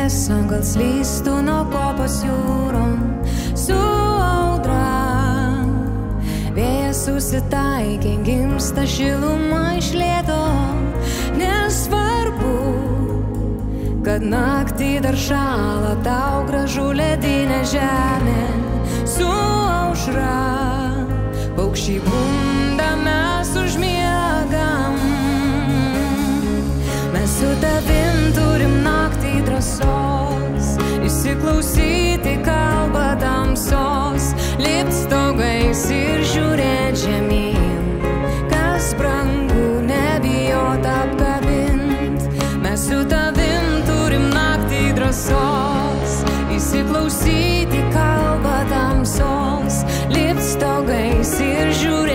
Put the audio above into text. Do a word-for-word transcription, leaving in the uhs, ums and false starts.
šviesa, gal slystų nuo kopos jūron su audra. Vėjas susitaikė, gimsta šiluma iš lėto. Nesvarbu, kad naktį dar šąla tau gražu ledinė žemė su aušra. Paukščiai bunda, mes užmiegam. Mes su tavim turim naktį drąsos įsiklausyti kalbą tamsos, lipt stogais ir žiūrėt žemyn, kas brangu, nebijot apkabint. Mes su tavim turim naktį drąsos įsiklausyti kalbą tamsos, lipt stogais ir žiūrėt